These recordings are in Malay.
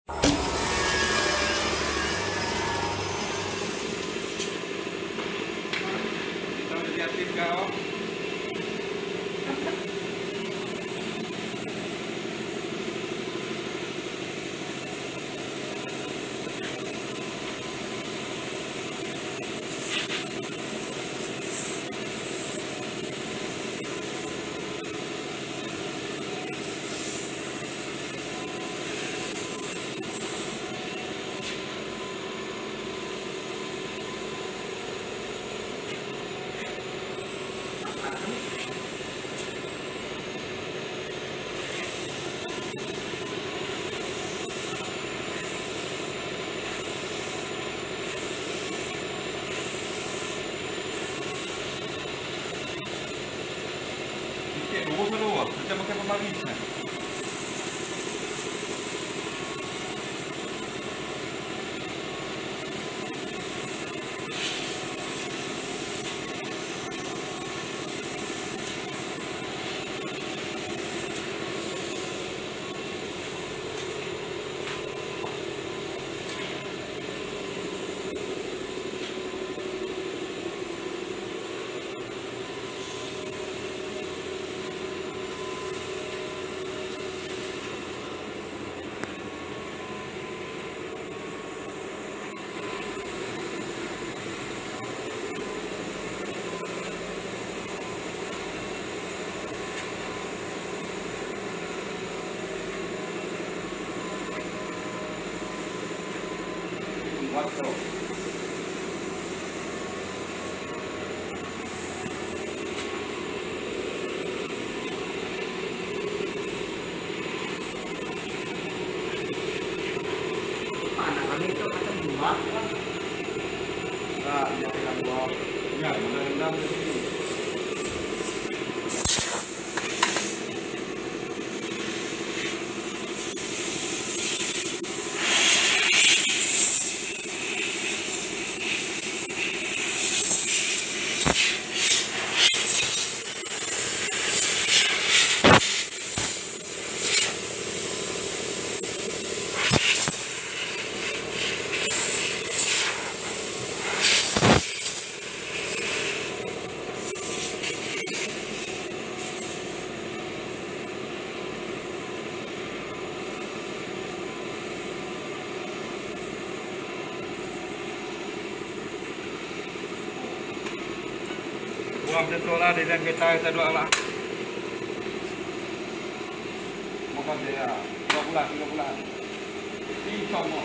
Kita liatin kau. Dua, macam pakai pemaris kan? Cuatro. Anak itu macam dua kan? Nah, dia pegang dua. Ya, rendam di sini. Buang betul lah di dalam kita dua lah. Makan dia 3 bulan. Ini semua.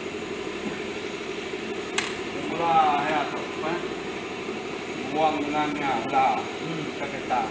Mula ya tu, kan? Buang dengannya lah. Kita.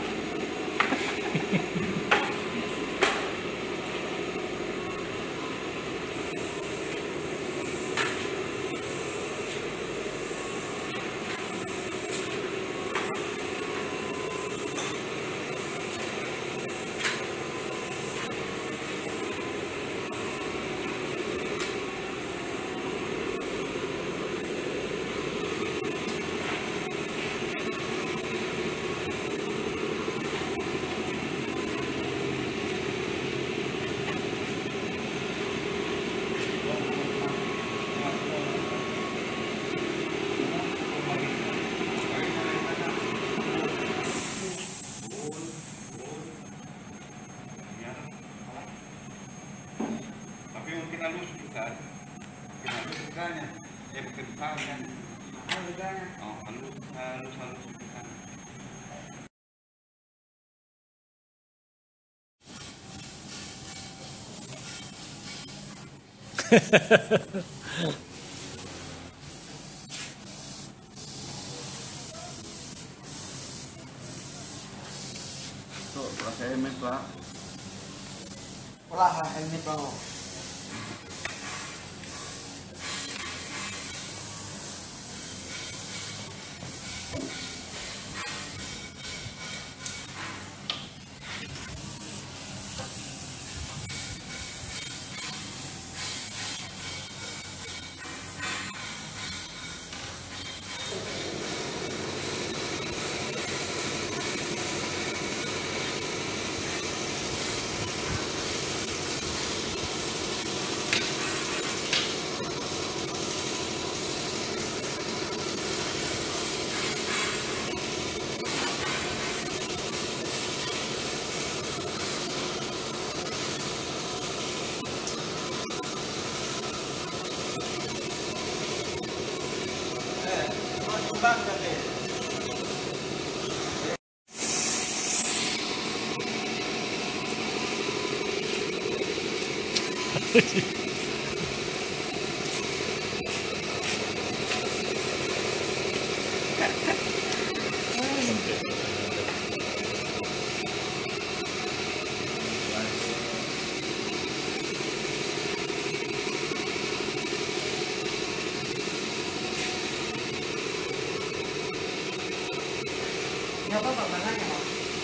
Kita lulus besar, kita lulus besarnya, bukan besar kan? Besarnya. Oh, halus besar. Tuh, berasa helmet lah. Wala helmet bang. Nggak apa-apa, makanya Pak.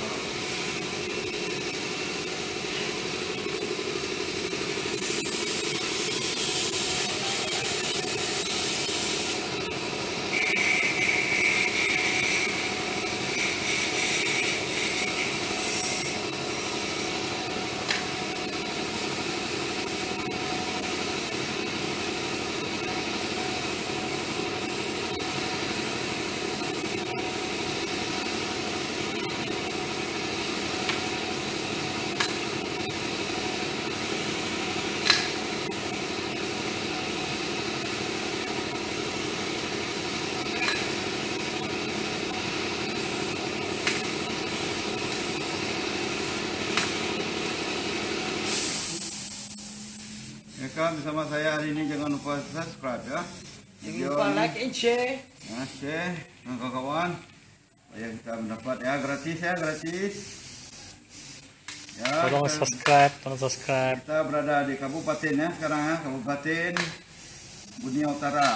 Ya kan, bersama saya hari ini jangan lupa subscribe ya. Jangan lupa like and share. Ya, share dengan kawan-kawan. Supaya kita mendapat ya gratis ya, gratis. Ya, Tolong subscribe, tolong subscribe. kita berada di kabupaten ya sekarang ya, Kabupaten Bunia Utara.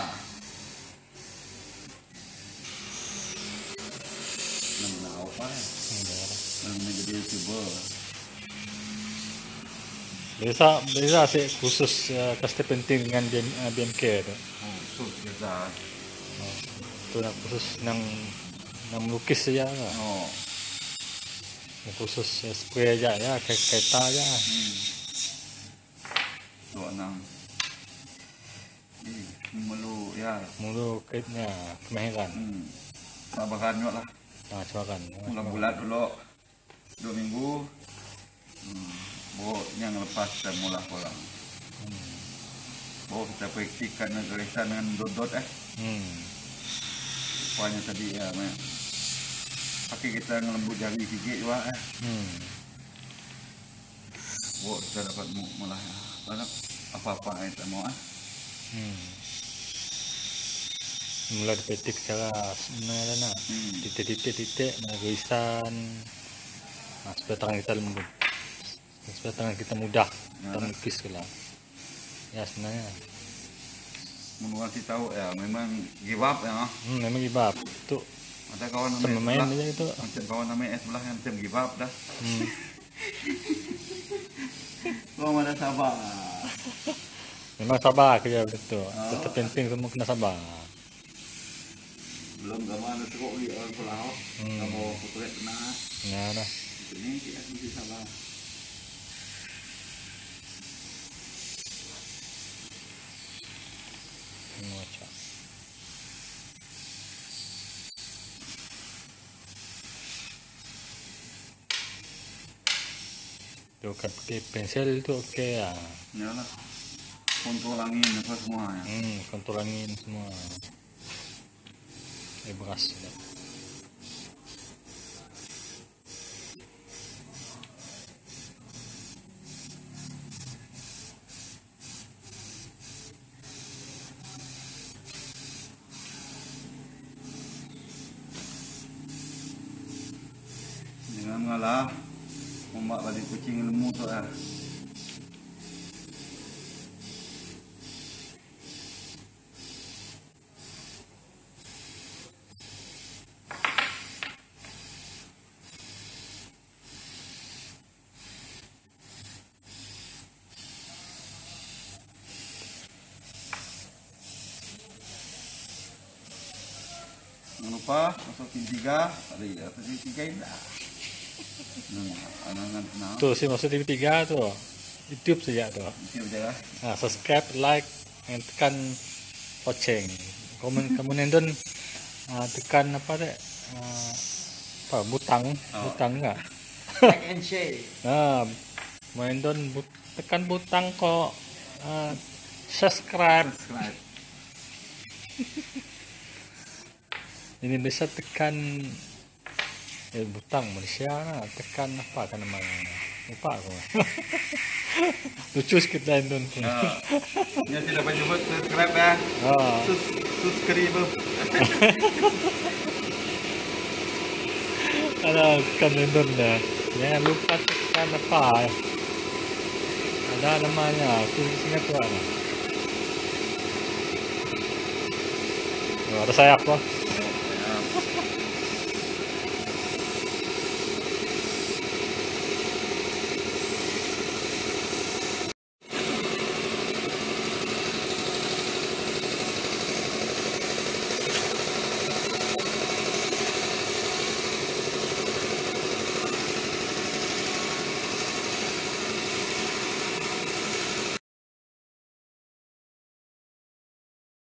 Nah, apa ya? Menjadi YouTuber. Beza sih khusus pasti penting dengan BMK tu. Oh, itu biasa. Tu nak khusus nang melukis saja lah. Oh, Khusus spray aja ya, kereta aja. dua enam. Ini melu ya. Mulu kaitnya kemahiran. Sabaran juga lah. Nah, coba kan. Bulan dulu 2 minggu. Yang lepas kita mula pulang. Kita praktikkan garisan dengan dot-dot Rupanya tadi ya, pakai kita ngelembut jari sikit juga kita dapat mula banyak apa-apa yang kita mau Mula dipetik secara sebenarnya nak. Titik-titik garisan. Nah, supaya tangan kita lembut. Supaya tangan kita mudah kita melukis lah. Ya sebenarnya. Menurut kita tahu ya, memang give up ya. Memang gibap. Tu Ada kawan sama main sebelah, aja itu. macam kawan namanya sebelah yang macam give up dah. Kau mana sabar. Memang sabar kerja betul. Tetap penting semua kena sabar. Belum gambar ada teruk di orang pulau. Kamu potret tenang. Ya dah. Ini kita mesti sabar. Macam. Tu kan pakai pensel tu okey lah. Ya lah. Kontrol angin apa semua ya. Kontrol angin semua. Beras dah. Jangan mengalah. Ombak balik kucing lemu tu lah. Jangan lupa masukin 3 tadi atau 3 ini dah. Anak-anak kenal. Tu sih maksud TV3 tu. YouTube saja tu. Itu je lah. Subscribe, like, and tekan loceng. Kemudian tekan apa dek? Apa butang enggak? Like and share. Kemudian tekan butang kok subscribe. Ini bisa tekan butang Malaysia lah. Tekan apa kan namanya? Lupa aku. Lucu sikit lah Indon. Yang tidak banyak buat subscribe ya. Subscribe. Ada kan Indon dah. Jangan lupa tekan apa. Ada namanya. Itu Singapura. Ada sayap lah.